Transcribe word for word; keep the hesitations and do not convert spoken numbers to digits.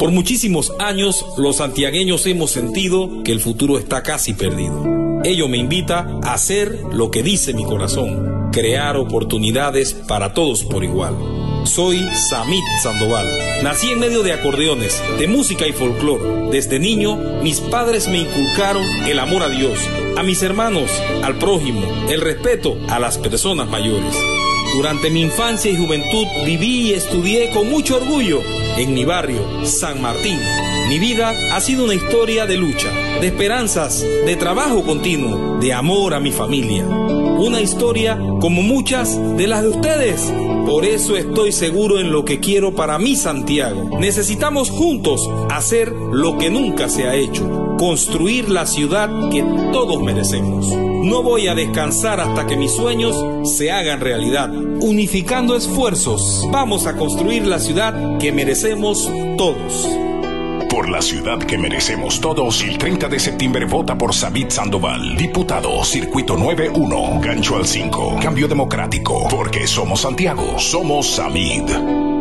Por muchísimos años, los santiagueños hemos sentido que el futuro está casi perdido. Ello me invita a hacer lo que dice mi corazón, crear oportunidades para todos por igual. Soy Samit Sandoval. Nací en medio de acordeones, de música y folclor. Desde niño, mis padres me inculcaron el amor a Dios, a mis hermanos, al prójimo, el respeto a las personas mayores. Durante mi infancia y juventud viví y estudié con mucho orgullo en mi barrio, San Martín. Mi vida ha sido una historia de lucha, de esperanzas, de trabajo continuo, de amor a mi familia. Una historia como muchas de las de ustedes. Por eso estoy seguro en lo que quiero para mi Santiago. Necesitamos juntos hacer lo que nunca se ha hecho, construir la ciudad que todos merecemos. No voy a descansar hasta que mis sueños se hagan realidad. Unificando esfuerzos, vamos a construir la ciudad que merecemos todos. Por la ciudad que merecemos todos, el treinta de septiembre vota por Samit Sandoval, diputado, Circuito nueve uno, gancho al cinco, Cambio Democrático, porque somos Santiago, somos Samit.